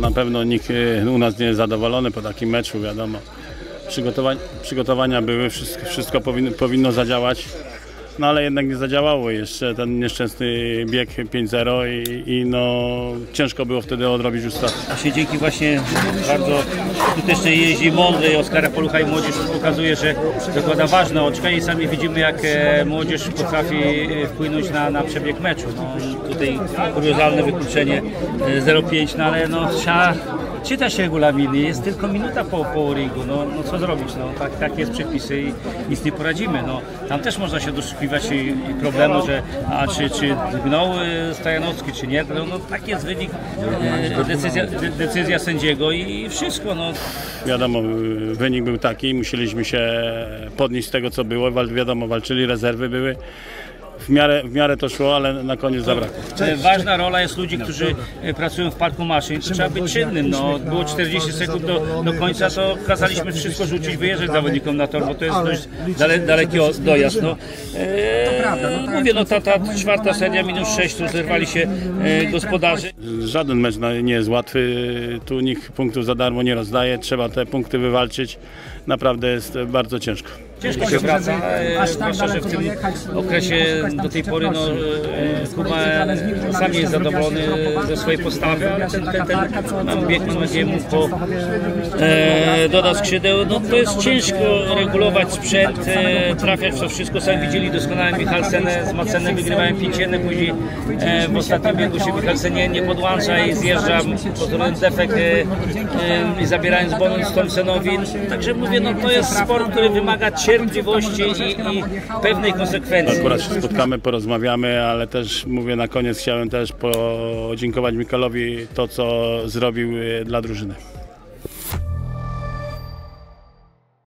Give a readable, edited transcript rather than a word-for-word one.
na pewno nikt u nas nie jest zadowolony po takim meczu, wiadomo. Przygotowania były, wszystko powinno zadziałać. No ale jednak nie zadziałało jeszcze ten nieszczęsny bieg 5-0 i no ciężko było wtedy odrobić już strat. Właśnie dzięki właśnie bardzo skutecznej jeździe mądrej Oskara Polucha i młodzież pokazuje, że dokłada ważne oczka i sami widzimy, jak młodzież potrafi wpłynąć na przebieg meczu. No, tutaj kuriozalne wykluczenie 0,5, no ale no trzeba czyta się regulaminy, jest tylko minuta po ringu, no co zrobić, no tak jest przepisy i nic nie poradzimy, no tam też można się doszukiwać i problemu, że czy dźgnął Stajanowski, czy nie, no tak jest wynik, decyzja sędziego i wszystko, no. Wiadomo, wynik był taki, musieliśmy się podnieść z tego, co było, wiadomo, walczyli, rezerwy były. W miarę to szło, ale na koniec zabrakło. Ważna rola jest ludzi, którzy pracują w parku maszyn. Trzeba być czynnym. No, było 40 sekund do końca, to kazaliśmy wszystko rzucić, wyjeżdżać zawodnikom na tor, bo to jest dość daleki dojazd. No, mówię, no ta czwarta seria, minus 6, tu zerwali się gospodarze. Żaden mecz nie jest łatwy, tu nikt punktów za darmo nie rozdaje, trzeba te punkty wywalczyć. Naprawdę jest bardzo ciężko. Ciężko się wraca, zwłaszcza, że w tym okresie do tej pory no, Kuba sam nie jest zadowolony ze swojej postawy, ale ten bieg, mam nadzieję, mógł dodać skrzydeł. No, to jest ciężko regulować sprzęt, trafiać w to wszystko. Sami widzieli doskonale Michalsen z Macenem wygrywają 5-1, później w ostatnim biegu się Michalsen nie podłącza i zjeżdża, pozorując defekt i zabierając bonus Thompsonowi. Także mówię, no to jest sport, który wymaga cierpliwości i pewnej konsekwencji. Akurat się spotkamy, porozmawiamy, ale też mówię, na koniec chciałem też podziękować Mikalowi to, co zrobił dla drużyny.